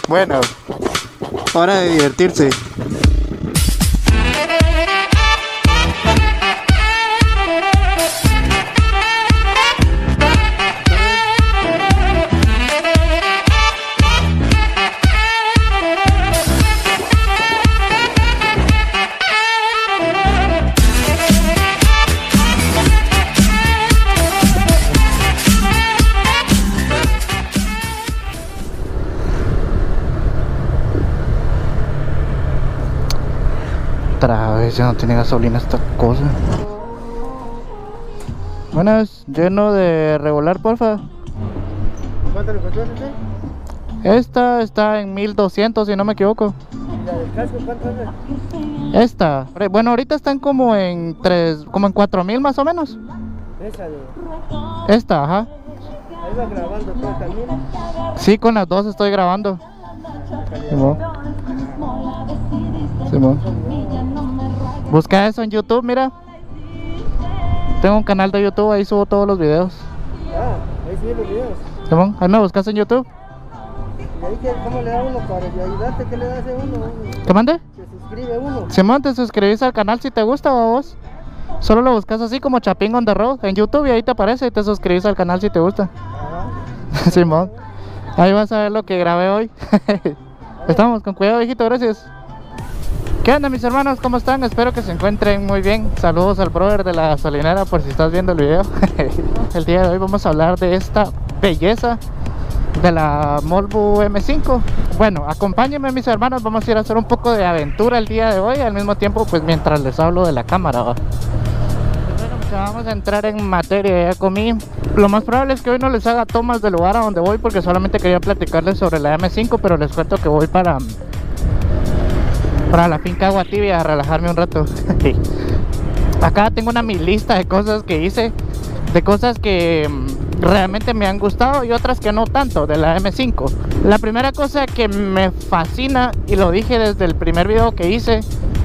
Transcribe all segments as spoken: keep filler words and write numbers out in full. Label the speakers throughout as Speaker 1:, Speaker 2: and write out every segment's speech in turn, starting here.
Speaker 1: Bueno, hora de divertirse. Otra vez ya no tiene gasolina esta cosa. Buenas, lleno de regular, porfa.
Speaker 2: ¿Cuánto le costó ese?
Speaker 1: Esta está en mil doscientos, si no me equivoco.
Speaker 2: ¿Y la del casco cuánto es?
Speaker 1: Esta, bueno, ahorita están como en tres, como en cuatro mil más o menos.
Speaker 2: Esa de...
Speaker 1: Esta, ajá.
Speaker 2: Ahí va grabando todo el camino.
Speaker 1: Sí, con las dos estoy grabando. Simón. Simón. Busca eso en YouTube, mira. Tengo un canal de YouTube, ahí subo todos los videos.
Speaker 2: Ah, ahí siguen los videos.
Speaker 1: Simón, ahí me buscas en YouTube.
Speaker 2: ¿Y ahí qué, cómo le da uno para ayudarte? ¿Qué le da a uno?
Speaker 1: ¿Qué mande?
Speaker 2: Se suscribe uno.
Speaker 1: Simón, te suscribís al canal si te gusta, ¿o vos? Solo lo buscas así como Chapín on the Road en YouTube y ahí te aparece y te suscribís al canal si te gusta.
Speaker 2: Ajá.
Speaker 1: Simón, ahí vas a ver lo que grabé hoy. Estamos, con cuidado, viejito, gracias. ¿Qué onda, mis hermanos? ¿Cómo están? Espero que se encuentren muy bien. Saludos al brother de la gasolinera por si estás viendo el video. El día de hoy vamos a hablar de esta belleza de la Molbu M cinco. Bueno, acompáñenme, mis hermanos, vamos a ir a hacer un poco de aventura el día de hoy, al mismo tiempo pues mientras les hablo de la cámara, ¿va? Bueno, pues vamos a entrar en materia. Ya comí. Lo más probable es que hoy no les haga tomas del lugar a donde voy, porque solamente quería platicarles sobre la M cinco, pero les cuento que voy para para la finca Agua Tibia a relajarme un rato. Acá tengo una mi lista de cosas que hice, de cosas que realmente me han gustado y otras que no tanto de la M cinco. La primera cosa que me fascina, y lo dije desde el primer video que hice,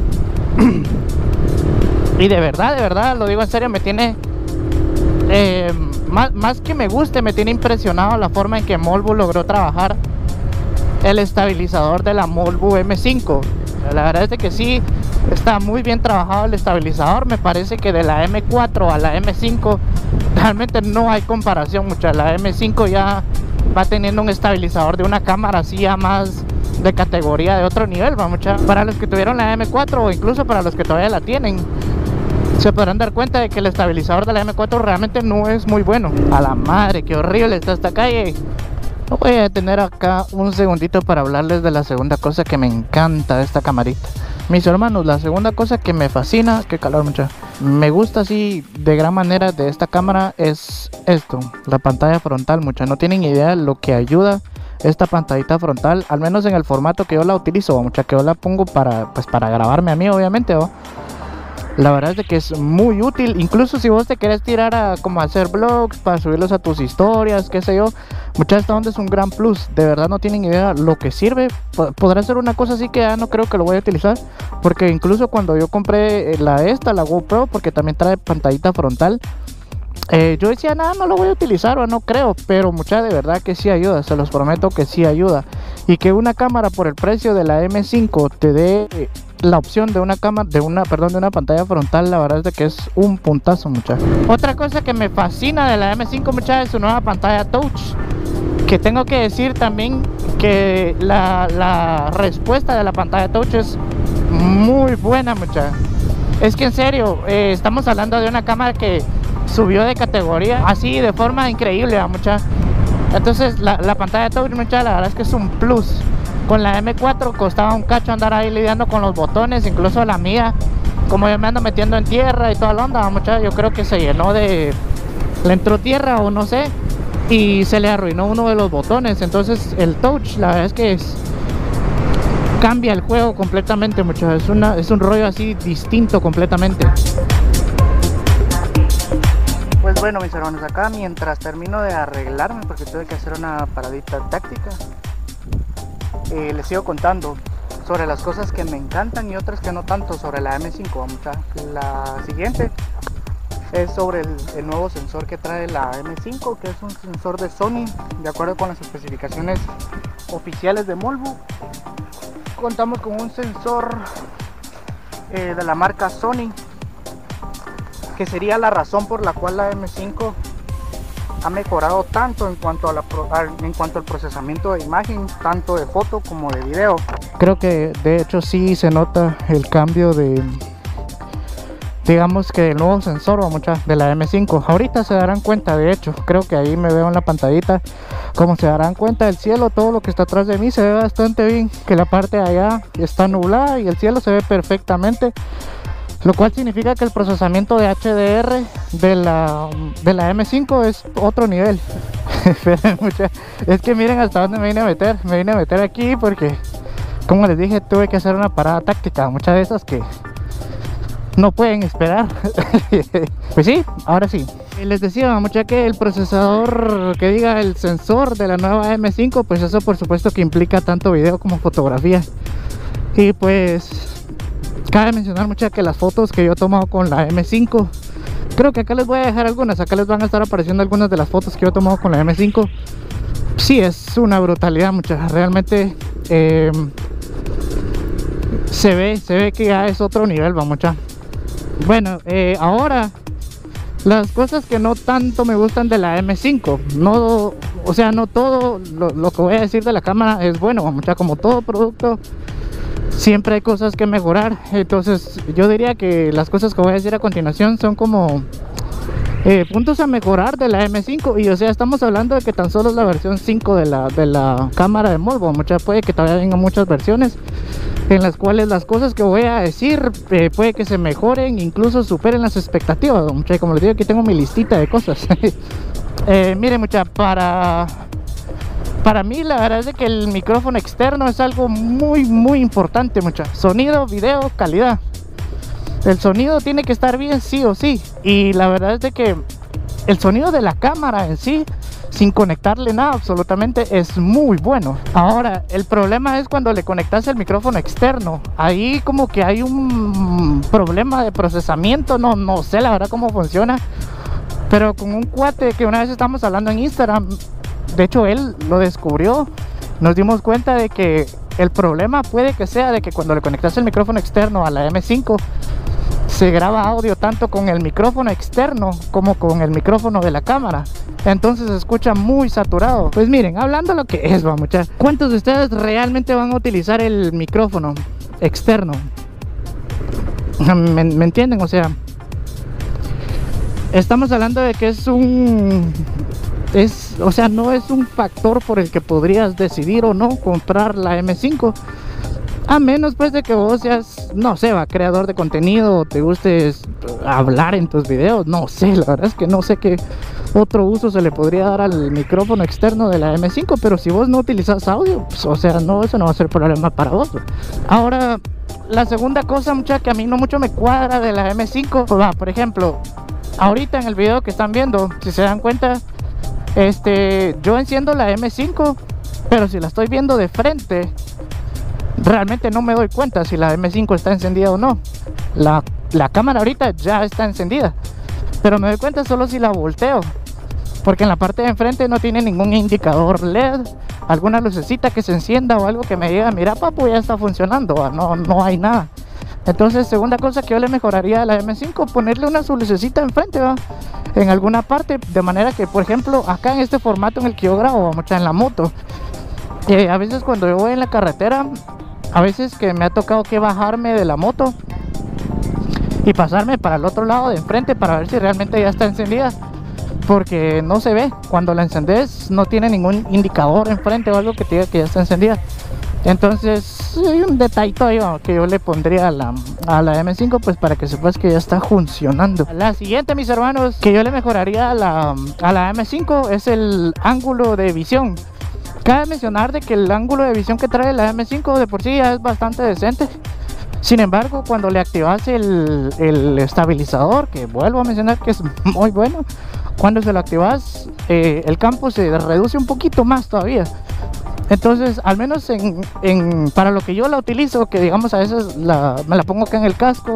Speaker 1: y de verdad, de verdad, lo digo en serio, me tiene eh, más, más que me guste, me tiene impresionado la forma en que Molbu logró trabajar el estabilizador de la Molbu M cinco. La verdad es de que sí está muy bien trabajado el estabilizador. Me parece que de la M cuatro a la M cinco realmente no hay comparación mucha. La M cinco ya va teniendo un estabilizador de una cámara así ya más de categoría de otro nivel, va mucha. Para los que tuvieron la M cuatro o incluso para los que todavía la tienen, se podrán dar cuenta de que el estabilizador de la M cuatro realmente no es muy bueno. A la madre, qué horrible está esta calle. Voy a tener acá un segundito para hablarles de la segunda cosa que me encanta de esta camarita. Mis hermanos, la segunda cosa que me fascina, qué calor mucha, me gusta así de gran manera de esta cámara es esto, la pantalla frontal mucha. No tienen idea lo que ayuda esta pantallita frontal, al menos en el formato que yo la utilizo, mucha, que yo la pongo para, pues, para grabarme a mí, obviamente, ¿o? La verdad es de que es muy útil, incluso si vos te querés tirar a como a hacer vlogs para subirlos a tus historias, qué sé yo. Mucha esta onda es un gran plus, de verdad no tienen idea lo que sirve. Podrá ser una cosa así que ya no creo que lo voy a utilizar, porque incluso cuando yo compré la esta, la GoPro, porque también trae pantallita frontal, eh, yo decía, nada, no lo voy a utilizar o no creo, pero mucha de verdad que sí ayuda, se los prometo que sí ayuda. Y que una cámara por el precio de la M cinco te dé la opción de una cámara, de una, perdón, de una pantalla frontal, la verdad es de que es un puntazo, muchachos. Otra cosa que me fascina de la M cinco, muchachos, es su nueva pantalla touch. Que tengo que decir también que la, la respuesta de la pantalla touch es muy buena, muchachos. Es que en serio, eh, estamos hablando de una cámara que subió de categoría así de forma increíble, muchachos. Entonces la, la pantalla touch, muchachos, la verdad es que es un plus. Con la M cuatro costaba un cacho andar ahí lidiando con los botones, incluso la mía, como yo me ando metiendo en tierra y toda la onda, muchachos, yo creo que se llenó de... le entró tierra o no sé, y se le arruinó uno de los botones. Entonces el touch, la verdad es que es... cambia el juego completamente, muchachos. Es, una, es un rollo así distinto completamente. Pues bueno, mis hermanos, acá mientras termino de arreglarme, porque tuve que hacer una paradita táctica, eh, les sigo contando sobre las cosas que me encantan y otras que no tanto sobre la M cinco. Mucha. La siguiente es sobre el, el nuevo sensor que trae la M cinco, que es un sensor de Sony, de acuerdo con las especificaciones oficiales de Molbu. Contamos con un sensor eh, de la marca Sony, que sería la razón por la cual la M cinco ha mejorado tanto en cuanto a la en cuanto al procesamiento de imagen, tanto de foto como de video. Creo que de hecho sí se nota el cambio de, digamos que el nuevo sensor o mucha de la M cinco. Ahorita se darán cuenta, de hecho, creo que ahí me veo en la pantallita. Como se darán cuenta, el cielo, todo lo que está atrás de mí se ve bastante bien, que la parte de allá está nublada y el cielo se ve perfectamente, lo cual significa que el procesamiento de H D R de la, de la M cinco es otro nivel. Es que miren hasta dónde me vine a meter. Me vine a meter aquí porque, como les dije, tuve que hacer una parada táctica, muchas de esas que no pueden esperar. Pues sí, ahora sí. Les decía, mucha, que el procesador, que diga el sensor de la nueva M cinco, pues eso por supuesto que implica tanto video como fotografía. Y pues cabe mencionar, mucha, que las fotos que yo he tomado con la M cinco, creo que acá les voy a dejar algunas, acá les van a estar apareciendo algunas de las fotos que yo he tomado con la M cinco. Sí, es una brutalidad, mucha, realmente eh, se ve, se ve que ya es otro nivel, va, mucha. Bueno, eh, ahora las cosas que no tanto me gustan de la M cinco, no, o sea, no todo lo, lo que voy a decir de la cámara es bueno, mucha, como todo producto siempre hay cosas que mejorar. Entonces yo diría que las cosas que voy a decir a continuación son como eh, puntos a mejorar de la M cinco. Y o sea, estamos hablando de que tan solo es la versión cinco de la, de la cámara de Molbu, mucha, puede que todavía vengan muchas versiones en las cuales las cosas que voy a decir eh, puede que se mejoren, incluso superen las expectativas, mucha. Como les digo, aquí tengo mi listita de cosas. eh, miren, mucha, para para mí la verdad es de que el micrófono externo es algo muy muy importante, mucha. Sonido, video, calidad. El sonido tiene que estar bien sí o sí, y la verdad es de que el sonido de la cámara en sí, sin conectarle nada absolutamente, es muy bueno. Ahora, el problema es cuando le conectas el micrófono externo. Ahí como que hay un problema de procesamiento, no, no sé la verdad cómo funciona, pero con un cuate que una vez estamos hablando en Instagram, de hecho él lo descubrió, nos dimos cuenta de que el problema puede que sea de que cuando le conectas el micrófono externo a la M cinco, se graba audio tanto con el micrófono externo como con el micrófono de la cámara, entonces se escucha muy saturado. Pues miren, hablando lo que es, va, muchachos, ¿cuántos de ustedes realmente van a utilizar el micrófono externo? ¿Me, me entienden? O sea, estamos hablando de que es un es, o sea, no es un factor por el que podrías decidir o no comprar la M cinco, a menos pues de que vos seas, no sé, va, creador de contenido, o te guste hablar en tus videos, no sé, la verdad es que no sé qué otro uso se le podría dar al micrófono externo de la M cinco, pero si vos no utilizas audio, pues, o sea, no, eso no va a ser problema para vos. Ahora, la segunda cosa, mucha, que a mí no mucho me cuadra de la M cinco, pues va, por ejemplo, ahorita en el video que están viendo, si se dan cuenta, este, yo enciendo la M cinco, pero si la estoy viendo de frente, realmente no me doy cuenta si la M cinco está encendida o no. La, la cámara ahorita ya está encendida, pero me doy cuenta solo si la volteo, porque en la parte de enfrente no tiene ningún indicador L E D, alguna lucecita que se encienda o algo que me diga, mira papu, ya está funcionando, no, no hay nada. Entonces, segunda cosa que yo le mejoraría a la M cinco, ponerle una su lucecita enfrente, ¿va? En alguna parte, de manera que, por ejemplo, acá en este formato en el que yo grabo, mucha, en la moto, eh, a veces cuando yo voy en la carretera, a veces que me ha tocado que bajarme de la moto y pasarme para el otro lado de enfrente para ver si realmente ya está encendida, porque no se ve, cuando la encendes no tiene ningún indicador enfrente o algo que te diga que ya está encendida. Entonces hay un detallito ahí que yo le pondría a la, a la M cinco, pues para que sepas que ya está funcionando. La siguiente, mis hermanos, que yo le mejoraría a la, a la M cinco es el ángulo de visión. Cabe mencionar de que el ángulo de visión que trae la M cinco de por sí ya es bastante decente. Sin embargo, cuando le activas el, el estabilizador, que vuelvo a mencionar que es muy bueno, cuando se lo activas, eh, el campo se reduce un poquito más todavía. Entonces, al menos en, en, para lo que yo la utilizo, que digamos a veces la, me la pongo acá en el casco,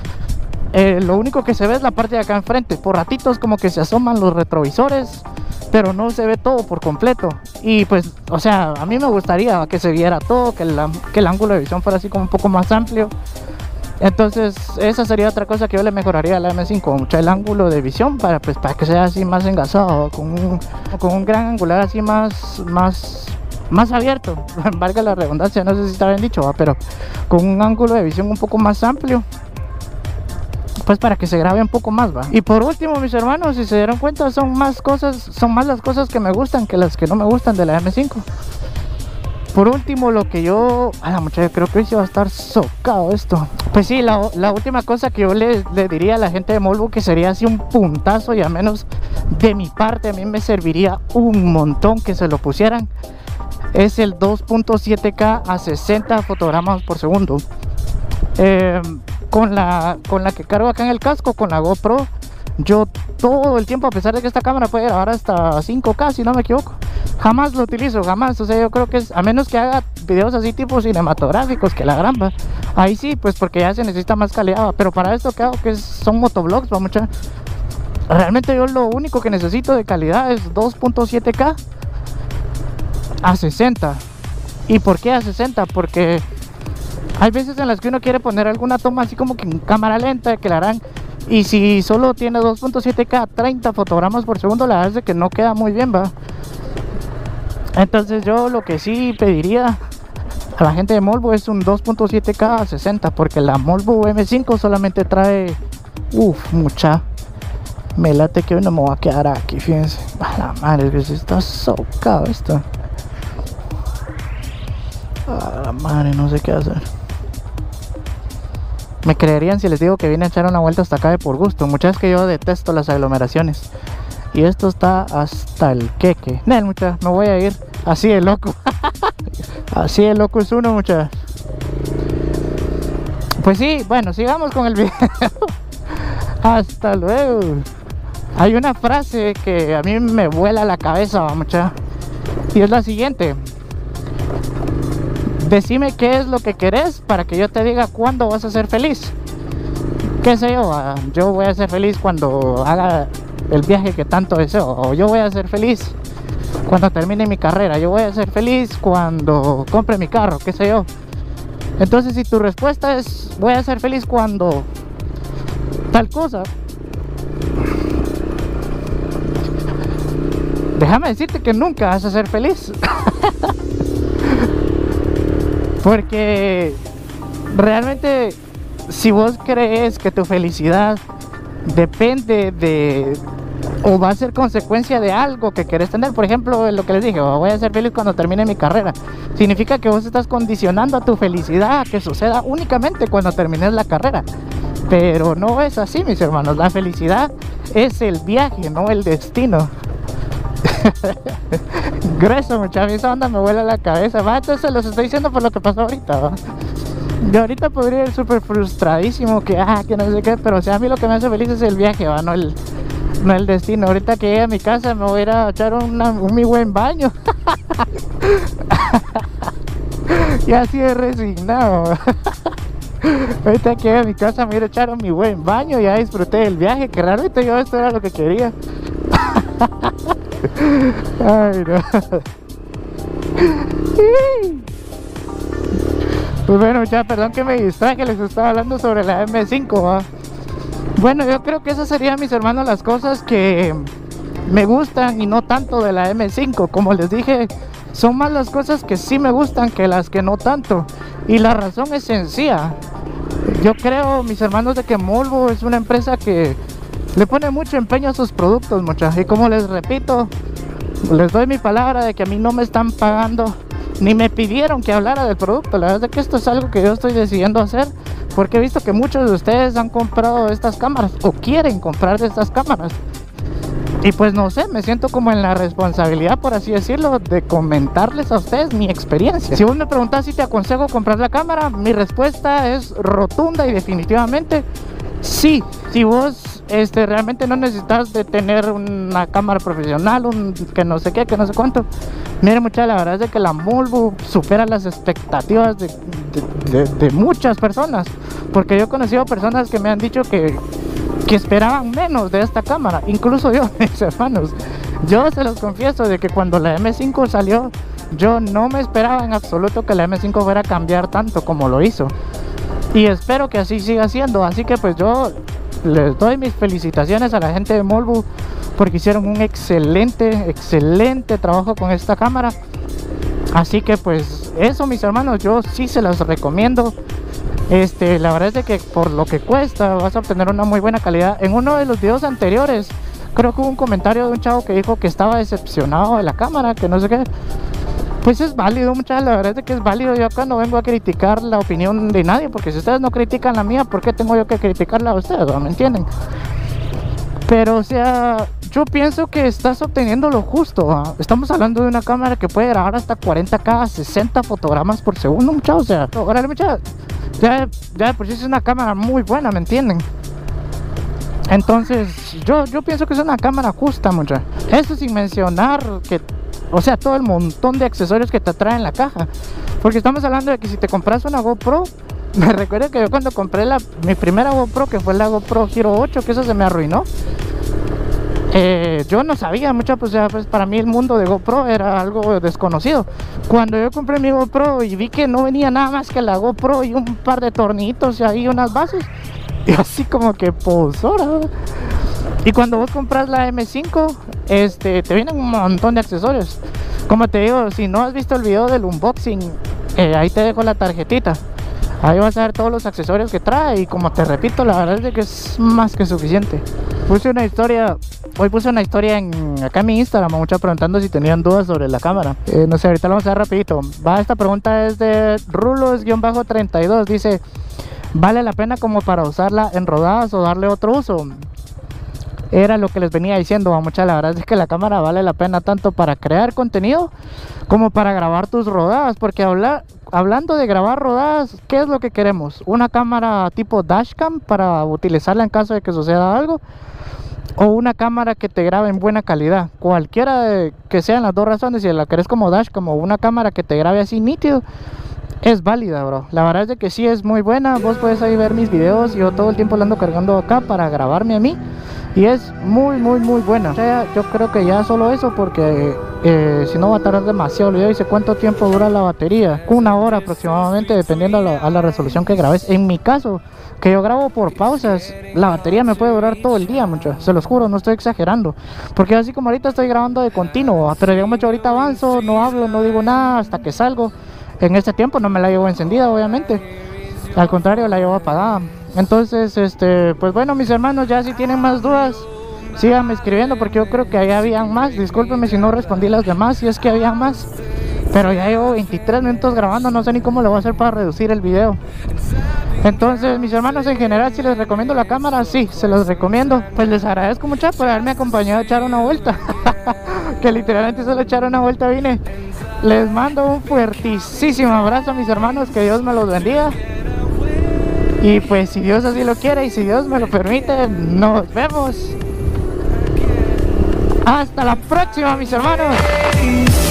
Speaker 1: eh, lo único que se ve es la parte de acá enfrente. Por ratitos como que se asoman los retrovisores, pero no se ve todo por completo. Y pues, o sea, a mí me gustaría que se viera todo, que, la, que el ángulo de visión fuera así como un poco más amplio. Entonces esa sería otra cosa que yo le mejoraría a la M cinco, mucho el ángulo de visión, para, pues, para que sea así más engasado, con un, con un gran angular así más, más, más abierto, valga la redundancia, no sé si está bien dicho, ¿va? Pero con un ángulo de visión un poco más amplio, pues para que se grabe un poco más, va. Y por último, mis hermanos, si se dieron cuenta, son más cosas, son más las cosas que me gustan que las que no me gustan de la M cinco. Por último, lo que yo... A la muchacha, creo que hoy se va a estar socado esto. Pues sí, la, la última cosa que yo le, le diría a la gente de Molvo, que sería así un puntazo, y a menos de mi parte a mí me serviría un montón que se lo pusieran, es el dos punto siete K a sesenta fotogramas por segundo. Eh, con, la, con la que cargo acá en el casco, con la GoPro, yo todo el tiempo, a pesar de que esta cámara puede grabar hasta cinco K si no me equivoco, jamás lo utilizo, jamás. O sea, yo creo que es, a menos que haga videos así tipo cinematográficos, que la gran va, ahí sí, pues porque ya se necesita más calidad, pero para esto que hago, que es, son motovlogs, va, mucha, realmente yo lo único que necesito de calidad es dos punto siete K a sesenta. ¿Y por qué a sesenta? Porque hay veces en las que uno quiere poner alguna toma así como que en cámara lenta, que la harán, y si solo tiene dos punto siete K a treinta fotogramas por segundo, la verdad es que no queda muy bien, va. Entonces yo lo que sí pediría a la gente de Molvo es un dos punto siete K a sesenta, porque la Molvo M cinco solamente trae, uff, mucha, me late que hoy no me voy a quedar aquí, fíjense, a la madre, que se está socado esto, a la madre, no sé qué hacer. Me creerían si les digo que vine a echar una vuelta hasta acá de por gusto. Muchas que yo detesto las aglomeraciones, y esto está hasta el queque. Nel, muchachos, me voy a ir así de loco. Así de loco es uno, muchachos. Pues sí, bueno, sigamos con el video. Hasta luego. Hay una frase que a mí me vuela la cabeza, muchachos, y es la siguiente: decime qué es lo que querés para que yo te diga cuándo vas a ser feliz. Qué sé yo, yo voy a ser feliz cuando haga el viaje que tanto deseo, o yo voy a ser feliz cuando termine mi carrera, yo voy a ser feliz cuando compre mi carro, qué sé yo. Entonces, si tu respuesta es voy a ser feliz cuando tal cosa, déjame decirte que nunca vas a ser feliz. Porque realmente, si vos crees que tu felicidad depende de, o va a ser consecuencia de algo que querés tener, por ejemplo, lo que les dije, voy a ser feliz cuando termine mi carrera, significa que vos estás condicionando a tu felicidad a que suceda únicamente cuando termines la carrera. Pero no es así, mis hermanos. La felicidad es el viaje, no el destino. Grueso, muchachos, esa onda me vuela la cabeza, va. Entonces se los estoy diciendo por lo que pasó ahorita, va. Yo ahorita podría ir súper frustradísimo, que ah, que no sé qué, pero o sea, a mí lo que me hace feliz es el viaje, va, no el, no el destino. Ahorita que llegue a mi casa me voy a ir a echar una, un mi buen baño. Y así de resignado. Ahorita que llegue a mi casa me voy a ir a echar mi buen baño, ya disfruté del viaje, que realmente yo esto era lo que quería. Ay, no. Pues bueno, ya, perdón que me distraje, les estaba hablando sobre la M cinco, ¿va? Bueno, yo creo que esas serían, mis hermanos, las cosas que me gustan y no tanto de la M cinco. Como les dije, son más las cosas que sí me gustan que las que no tanto. Y la razón es sencilla. Yo creo, mis hermanos, de que Molvo es una empresa que le pone mucho empeño a sus productos, muchachos. Y como les repito, les doy mi palabra de que a mí no me están pagando, ni me pidieron que hablara del producto. La verdad es que esto es algo que yo estoy decidiendo hacer, porque he visto que muchos de ustedes han comprado estas cámaras o quieren comprar de estas cámaras. Y pues no sé, me siento como en la responsabilidad, por así decirlo, de comentarles a ustedes mi experiencia. Si vos me preguntás si te aconsejo comprar la cámara, mi respuesta es rotunda y definitivamente sí. Si vos este, realmente no necesitas de tener una cámara profesional, un que no sé qué, que no sé cuánto. Miren, muchachos, la verdad es de que la Molvo supera las expectativas de, de, de, de muchas personas, porque yo he conocido personas que me han dicho que, que esperaban menos de esta cámara, incluso yo, mis hermanos. Yo se los confieso de que cuando la M cinco salió, yo no me esperaba en absoluto que la M cinco fuera a cambiar tanto como lo hizo. Y espero que así siga siendo. Así que pues yo les doy mis felicitaciones a la gente de Molbu porque hicieron un excelente, excelente trabajo con esta cámara. Así que pues eso, mis hermanos, yo sí se las recomiendo. Este, la verdad es de que por lo que cuesta vas a obtener una muy buena calidad. En uno de los videos anteriores creo que hubo un comentario de un chavo que dijo que estaba decepcionado de la cámara, que no sé qué. Pues es válido, muchachos, la verdad es que es válido. Yo acá no vengo a criticar la opinión de nadie, porque si ustedes no critican la mía, ¿por qué tengo yo que criticarla a ustedes? ¿No me entienden? Pero o sea, yo pienso que estás obteniendo lo justo, ¿eh? Estamos hablando de una cámara que puede grabar hasta cuarenta K, sesenta fotogramas por segundo, muchachos. O sea, órale, muchachos, ya, ya por sí es una cámara muy buena, ¿me entienden? Entonces yo, yo pienso que es una cámara justa, muchachos. Eso sin mencionar que, o sea, todo el montón de accesorios que te trae en la caja. Porque estamos hablando de que si te compras una GoPro, me recuerdo que yo cuando compré la, mi primera GoPro, que fue la GoPro Hero ocho, que eso se me arruinó. Eh, yo no sabía mucho, pues, ya, pues para mí el mundo de GoPro era algo desconocido. Cuando yo compré mi GoPro y vi que no venía nada más que la GoPro y un par de tornillitos y ahí unas bases, y así como que pues ahora. Y cuando vos compras la M cinco, este, te vienen un montón de accesorios. Como te digo, si no has visto el video del unboxing, eh, ahí te dejo la tarjetita. Ahí vas a ver todos los accesorios que trae. Y como te repito, la verdad es que es más que suficiente. Puse una historia, hoy puse una historia en, acá en mi Instagram, mucha preguntando si tenían dudas sobre la cámara. eh, No sé, ahorita lo vamos a ver rapidito. Va, esta pregunta es de Rulos treinta y dos. Dice: ¿vale la pena como para usarla en rodadas o darle otro uso? Era lo que les venía diciendo, mucha, la verdad es que la cámara vale la pena tanto para crear contenido como para grabar tus rodadas. Porque hablar, hablando de grabar rodadas, ¿qué es lo que queremos? ¿Una cámara tipo dashcam para utilizarla en caso de que suceda algo? ¿O una cámara que te grabe en buena calidad? Cualquiera de, que sean las dos razones, si la querés como dashcam o una cámara que te grabe así nítido, es válida, bro. La verdad es de que sí es muy buena. Vos puedes ahí ver mis videos. Yo todo el tiempo la ando cargando acá para grabarme a mí. Y es muy, muy, muy buena. O sea, yo creo que ya solo eso, porque eh, si no va a tardar demasiado. Yo dice cuánto tiempo dura la batería. Una hora aproximadamente, dependiendo a la, a la resolución que grabes. En mi caso, que yo grabo por pausas, la batería me puede durar todo el día, mucho. Se los juro, no estoy exagerando. Porque así como ahorita estoy grabando de continuo, pero digamos yo ahorita avanzo, no hablo, no digo nada hasta que salgo. En este tiempo no me la llevo encendida, obviamente. Al contrario, la llevo apagada. Entonces, este, pues bueno, mis hermanos, ya si tienen más dudas, síganme escribiendo, porque yo creo que ahí habían más. Discúlpenme si no respondí las demás, si es que habían más. Pero ya llevo veintitrés minutos grabando, no sé ni cómo lo voy a hacer para reducir el video. Entonces, mis hermanos, en general, si les recomiendo la cámara, sí, se los recomiendo. Pues les agradezco mucho por haberme acompañado a echar una vuelta. Que literalmente solo echar una vuelta vine. Les mando un fuertísimo abrazo, mis hermanos, que Dios me los bendiga. Y pues si Dios así lo quiere y si Dios me lo permite, nos vemos. Hasta la próxima, mis hermanos.